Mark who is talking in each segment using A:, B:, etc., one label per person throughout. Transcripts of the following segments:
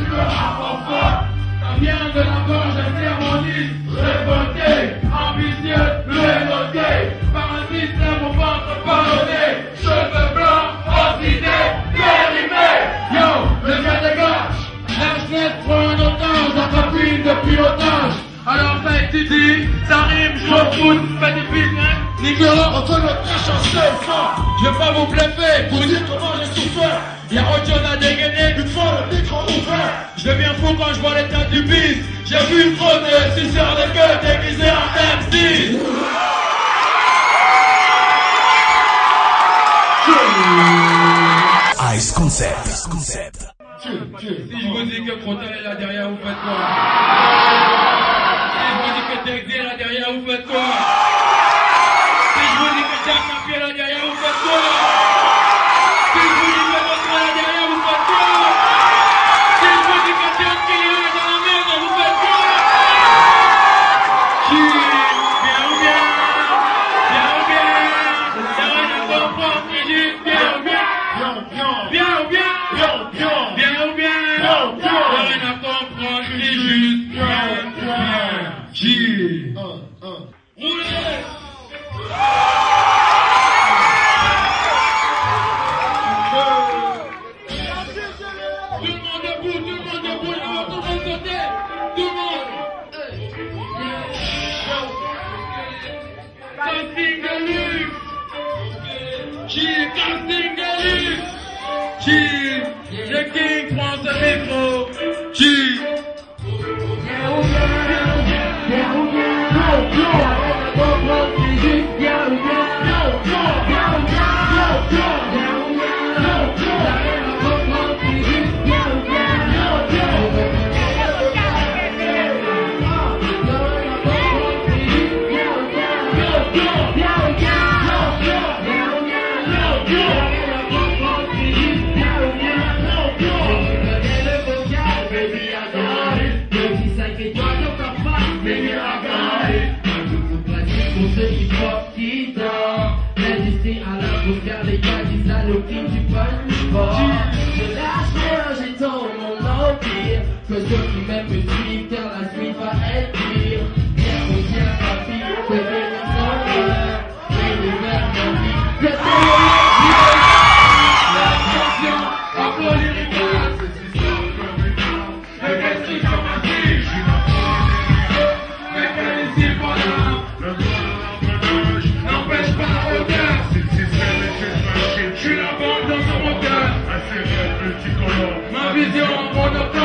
A: veux avoir fort. Ça vient de la gorge, harmonise, révolté, ambitieux, révolté, par un système au ventre ballonné, cheveux blancs, oxydés, périmés. Yo, le gars dégage, lâche-laisse pour un otage, la copine de pilotage. Alors fais tu dis, ça rime, je m'en fous, fais du business. Nicolas, entre notre chanceux fort. Je vais pas vous bluffer, pour dire comment j'ai souffert. Y'a autre chose à dégainer, une fois le micro ouvert. Je deviens fou quand je vois l'état du bis. J'ai vu trop de suceurs de queue déguisés en MC.
B: Ice Concept.
A: Si je vous dis que Frontal est là derrière, vous faites quoi? Si je vous dis que Texé est là derrière, vous faites quoi? Si je vous dis que Jack Napier est là derrière, vous faites quoi? Si je vous dis que votre est là derrière, vous faites quoi? Si je vous dis que John Kelly est dans la merde, vous faites quoi? Qui? Bien ou bien? Bien ou bien? Y'a rien à comprendre, c'est juste bien ou bien? Bien ou bien? Bien ou bien? Y'a rien à comprendre, c'est juste bien. Qui? Roulez! Tout le monde debout, je veux tout le monde sauter. Tout le monde. Casting de luxe. Casting de luxe. Le King prend ce micro.
C: Que ceux qui m'aiment me suivent car la suite va être pire. Bien ou bien papy, c'est des raisons. C'est l'hiver de vie. C'est la question, abolir les gars. C'est si simple comme une arme. Le question comme un tige. Mécanicien voilà. Le droit de l'engrenage n'empêche pas la hauteur. Je suis la bande dans son moteur. Un cérèbre multicolore. Ma vision, mon auteur.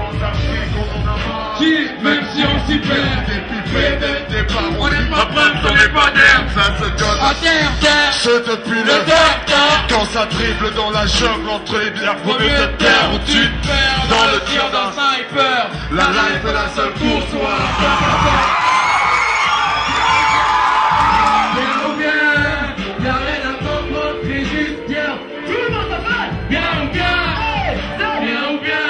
C: Même si on s'y perd, des départ, on n'est pas prêt, on n'est pas d'air. Ça se donne à terre, c'est depuis le terre. Quand ça dribble dans la jungle entre les bières, vaut mieux te taire ou tu te perds dans le tir d'un sniper. La life est la seule pour soi. Bien ou bien, y'a rien à comprendre, c'est juste bien. Tout le monde se bat. Bien ou bien, bien ou bien.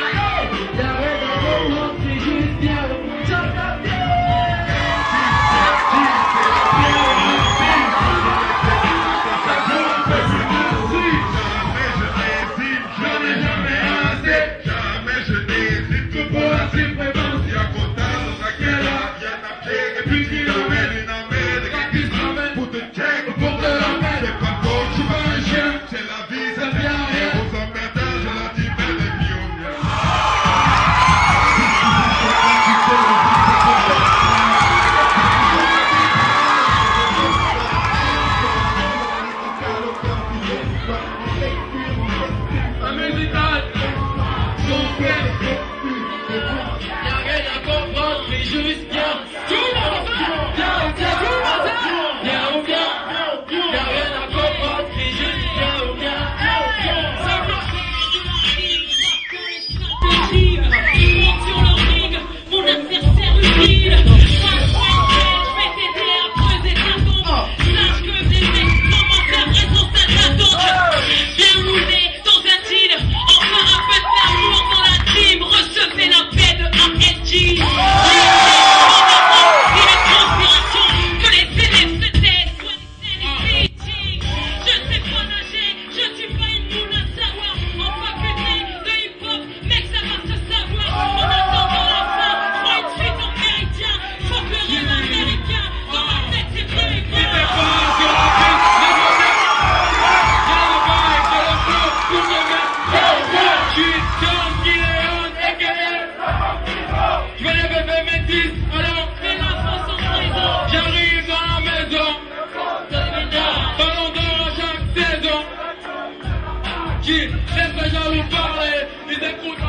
C: Je suis pas une moule à savoir. En faculté de hip-hop, mec, ça va se savoir.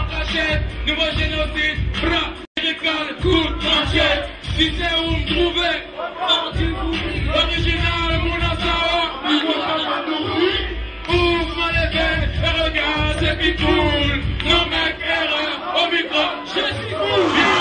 A: cachette, nouveau génocide, bras, ricale, coup de manchette. Tu sais où me trouver, original, mon assaut, ouvre les veines et regarde ce qui coule. Non mec, erreur, au micro, je suis cool.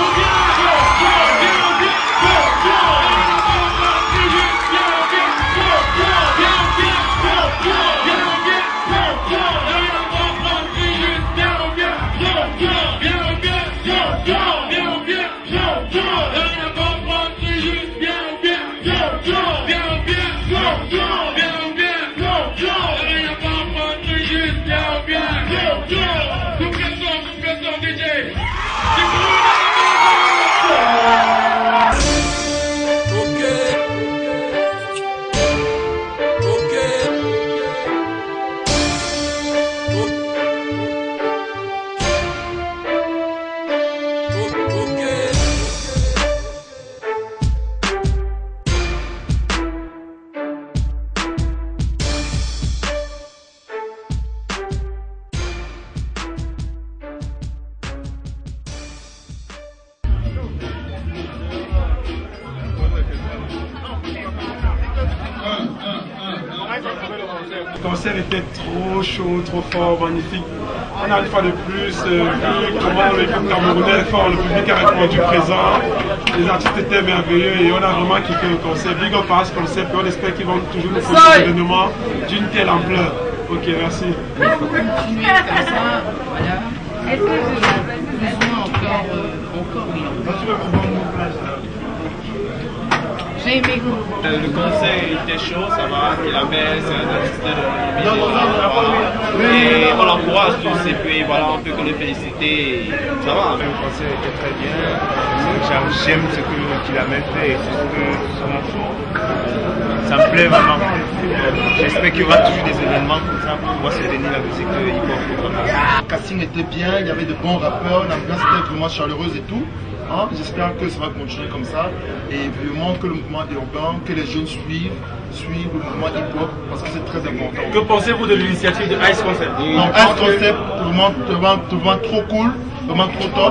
B: Le concert était trop chaud, trop fort, magnifique. On a une fois de plus vu comment le peuple camerounais est fort, le public a répondu présent, les artistes étaient merveilleux et on a vraiment kiffé le concert. Big up à ce concert et on espère qu'ils vont toujours nous faire des événements d'une telle ampleur. Ok, merci.
D: Il faut continuer comme ça, voilà. Est-ce que vous avez besoin encore oui. J'ai aimé vous.
E: Le concert était chaud, ça va, il avait c'est un artiste de et on l'encourage tous et puis voilà, on peut que le féliciter. Ça va.
F: Le concert était très bien. J'aime ce qu'il a fait et c'est ce que ça me plaît vraiment. J'espère qu'il y aura toujours des événements comme ça pour pouvoir soutenir la musique hip-hop.
G: Le casting était bien, il y avait de bons rappeurs, l'ambiance était vraiment chaleureuse et tout. Hein? J'espère que ça va continuer comme ça et vraiment que le mouvement urbain, que les jeunes suivent le mouvement hip-hop parce que c'est très important.
B: Que pensez-vous de l'initiative de Ice Concept?
G: Donc Ice Concept, vraiment trop cool, vraiment trop top.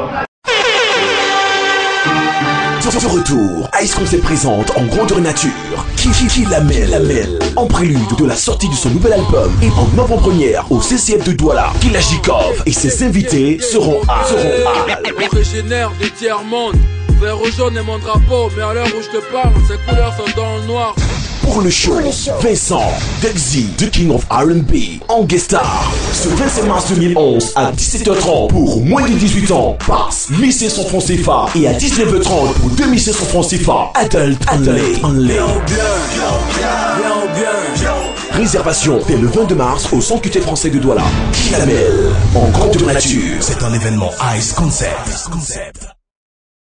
H: Sur ce retour, Ice Concept présente en grandeur nature Qui Lamel en prélude de la sortie de son nouvel album et en avant-première au CCF de Douala. Kilajikov et ses invités seront à
I: originaire du tiers-monde, vert rouge jaune est mon drapeau, mais à l'heure où je te parle, ses couleurs sont dans le noir.
H: Pour le show, Vincent, Dexy, The King of R&B, en guest star, ce 27 mars 2011 à 17h30 pour moins de 18 ans, passe 1500 francs CFA et à 19h30 pour 2500 francs CFA, adult only. Réservation dès le 22 mars au Centre culturel français de Douala. Kilamel, en grande nature, c'est un événement Ice Concept.